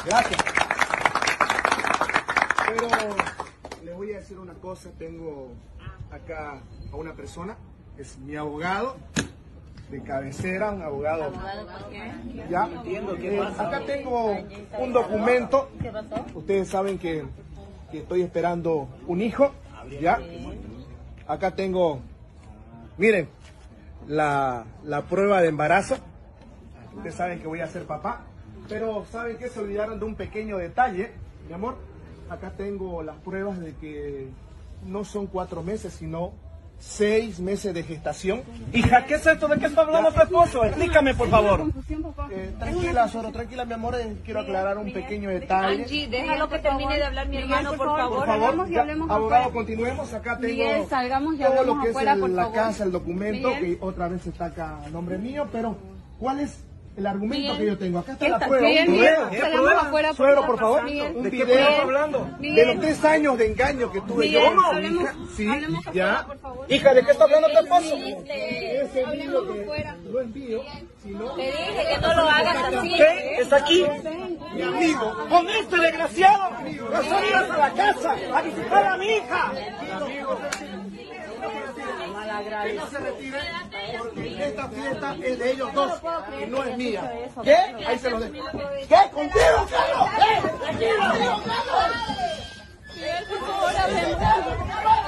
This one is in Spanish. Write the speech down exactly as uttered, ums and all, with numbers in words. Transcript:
Gracias. Pero les voy a decir una cosa, tengo acá a una persona, es mi abogado de cabecera, un abogado. ¿Abogado por qué? Ya, entiendo qué pasa. Acá tengo un documento. ¿Qué pasó? Ustedes saben que, que estoy esperando un hijo, ya. Acá tengo, miren, la, la prueba de embarazo. Ustedes saben que voy a ser papá, pero saben que se olvidaron de un pequeño detalle, mi amor. Acá tengo las pruebas de que no son cuatro meses, sino seis meses de gestación. Hija, ¿qué es esto? ¿De qué está hablando tu esposo? Explícame, por favor. Eh, tranquila, Soro, tranquila, mi amor, eh, quiero aclarar un pequeño detalle. Angie, déjalo que termine de hablar mi hermano, por favor. Por favor, ya, abogado, continuemos. Acá tengo Miguel, salgamos y todo hablamos lo que es afuera, el- por la favor. casa, el documento, Miguel. que otra vez está acá a nombre mío, pero ¿cuál es el argumento Miguel. que yo tengo? Acá está ¿Qué la está? prueba, Miguel, un Miguel, video, ¿qué salgamos prueba? afuera, Suegro, por favor, Miguel. un ¿De qué video estás hablando? de los tres años de engaño que tuve yo Miguel, con mi hablemos- hija. Sí, hablemos ya. afuera, por favor. Hija, ¿de qué está hablando tu esposo? Ese video que afuera. lo envío, si no, Te dije que no lo hagas así. ¿Qué? ¿Está aquí? Mi amigo, con este desgraciado, no salías a la casa a visitar a mi hija. que no se retire, porque esta fiesta es de ellos dos y no es mía. ¿Qué? Ahí se lo dejo. ¿Qué? ¿Contigo, Carlos? ¿Qué? ¿Contigo, Carlos? Miguel, por favor, hablemos.